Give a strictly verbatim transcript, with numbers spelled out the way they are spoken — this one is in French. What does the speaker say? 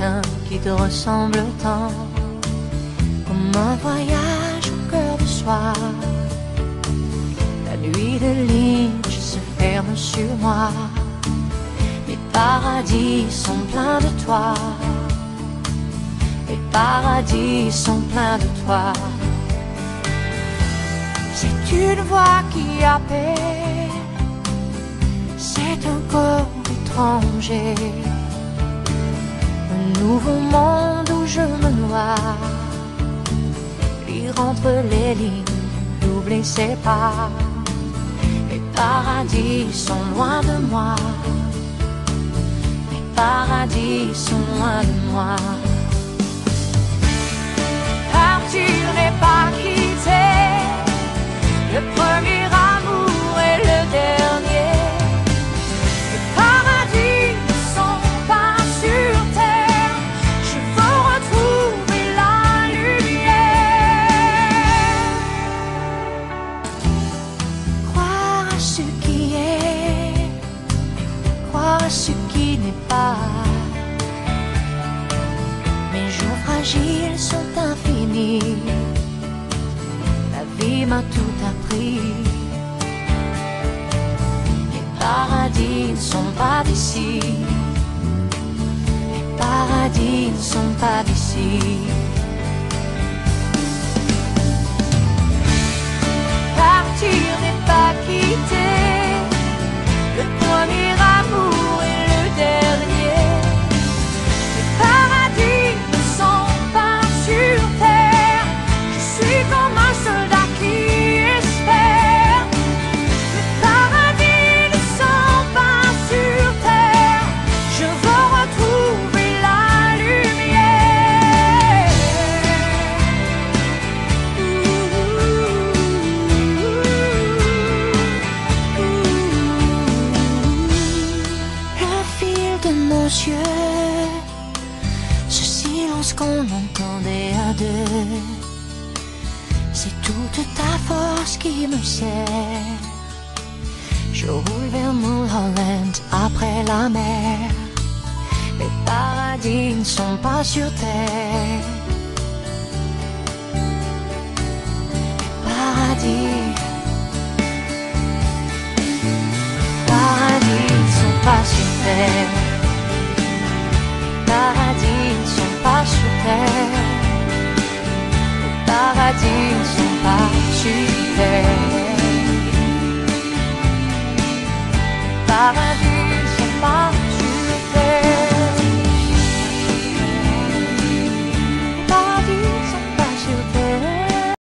quelqu'un qui te ressemble tant, comme un voyage au cœur du soir. La nuit de Lynch se ferme sur moi. Les paradis sont pleins de toi. Les paradis sont pleins de toi. C'est une voix qui appelle, c'est un corps étranger, un nouveau monde où je me noie. Lire entre les lignes, doubler ses pas. Les paradis sont loin de moi. Les paradis sont loin de moi. Partir n'est pas quitter le premier amour et le dernier. Les paradis ne sont pas sur terre. Je veux retrouver la lumière. Croire à ce qui est, croire à ce qui n'est pas. Mes jours fragiles sont infinis. La vie m'a tout appris. Les paradis ne sont pas d'ici. Les paradis ne sont pas d'ici. Partir n'est pas quitter le premier amour et le dernier. Les paradis ne sont pas sur terre. Je suis comme un soldat qui espère. Les paradis ne sont pas sur terre. Je veux retrouver la lumière. Le fil de nos yeux, ce silence qu'on entendait à deux, c'est toute ta force qui me sert. Je roule vers Mulholland après la mer. Les paradis ne sont pas sur terre. Les paradis, les paradis ne sont pas sur terre.